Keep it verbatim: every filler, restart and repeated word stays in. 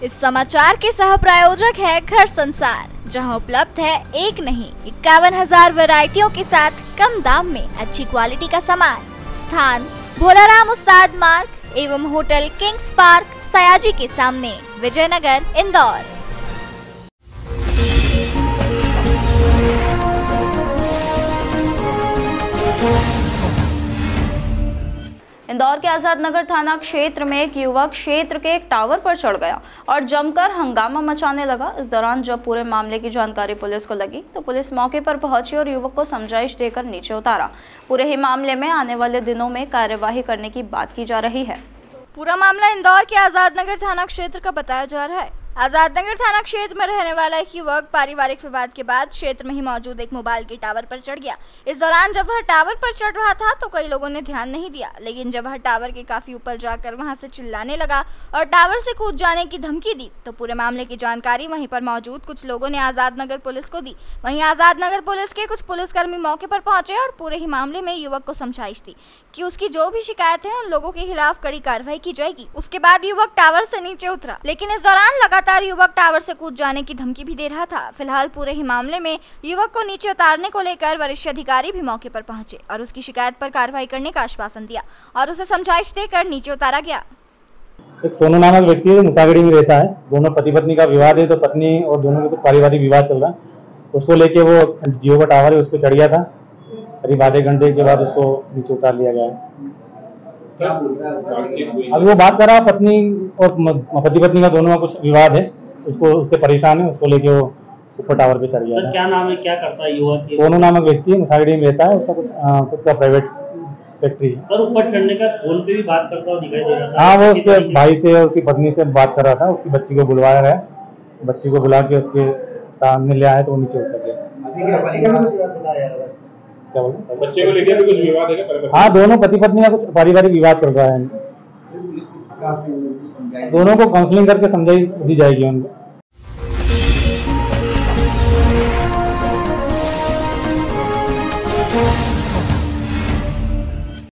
इस समाचार के सह प्रायोजक है घर संसार, जहां उपलब्ध है एक नहीं इक्यावन हजार वैरायटियों के साथ कम दाम में अच्छी क्वालिटी का सामान। स्थान भोलाराम उस्ताद मार्ग एवं होटल किंग्स पार्क सयाजी के सामने, विजयनगर, इंदौर। इंदौर के आजाद नगर थाना क्षेत्र में एक युवक क्षेत्र के एक टावर पर चढ़ गया और जमकर हंगामा मचाने लगा। इस दौरान जब पूरे मामले की जानकारी पुलिस को लगी तो पुलिस मौके पर पहुंची और युवक को समझाइश देकर नीचे उतारा। पूरे ही मामले में आने वाले दिनों में कार्यवाही करने की बात की जा रही है। पूरा मामला इंदौर के आजाद नगर थाना क्षेत्र का बताया जा रहा है। आजाद नगर थाना क्षेत्र में रहने वाला एक युवक पारिवारिक विवाद के बाद क्षेत्र में ही मौजूद एक मोबाइल के टावर पर चढ़ गया। इस दौरान जब वह टावर पर चढ़ रहा था तो कई लोगों ने ध्यान नहीं दिया, लेकिन जब वह टावर के काफी ऊपर जाकर वहां से चिल्लाने लगा और टावर से कूद जाने की धमकी दी तो पूरे मामले की जानकारी वहीं पर मौजूद कुछ लोगों ने आजाद नगर पुलिस को दी। वहीं आजाद नगर पुलिस के कुछ पुलिसकर्मी मौके पर पहुंचे और पूरे ही मामले में युवक को समझाइश दी कि उसकी जो भी शिकायत है उन लोगों के खिलाफ कड़ी कार्रवाई की जाएगी। उसके बाद युवक टावर से नीचे उतरा, लेकिन इस दौरान लगातार युवक टावर से कूद जाने की धमकी भी दे रहा था। फिलहाल पूरे ही मामले में युवक को नीचे उतारने को लेकर वरिष्ठ अधिकारी भी मौके पर पहुंचे और उसकी शिकायत पर कार्रवाई करने का आश्वासन दिया और उसे समझाइश देकर नीचे उतारा गया। एक सोनू नामक व्यक्ति है, मुसागड़ी में रहता है। दोनों पति पत्नी का विवाद है, तो पत्नी और दोनों के कुछ पारिवारिक विवाद चल रहा है। उसको लेके वो जियो का टावर है उस पर चढ़ गया था। करीब आधे घंटे के बाद उसको नीचे उतार लिया गया है। अभी वो बात कर रहा है, पत्नी और पति पत्नी का दोनों का कुछ विवाद है, उसको उससे परेशान है, उसको लेके वो ऊपर टावर पे चढ़ गया। सर क्या नाम है, क्या करता है युवक? सोनू नामक व्यक्ति है, मुसागड़ी में रहता है। उसका कुछ खुद का प्राइवेट फैक्ट्री है। सर ऊपर चढ़ने का फोन पे भी बात करता हुआ दिखाई दे रहा था। हाँ, वो उसके भाई से और उसकी पत्नी से बात कर रहा था। उसकी बच्ची को बुलवाया गया, बच्ची को बुला के उसके सामने ले आया तो वो नीचे उतर गया। क्या बोल रहे? बच्चे को लेकर भी कुछ विवाद है? हाँ, दोनों पति पत्नी का कुछ पारिवारिक विवाद चल रहा है। दोनों को काउंसलिंग करके समझाई दी जाएगी उनको।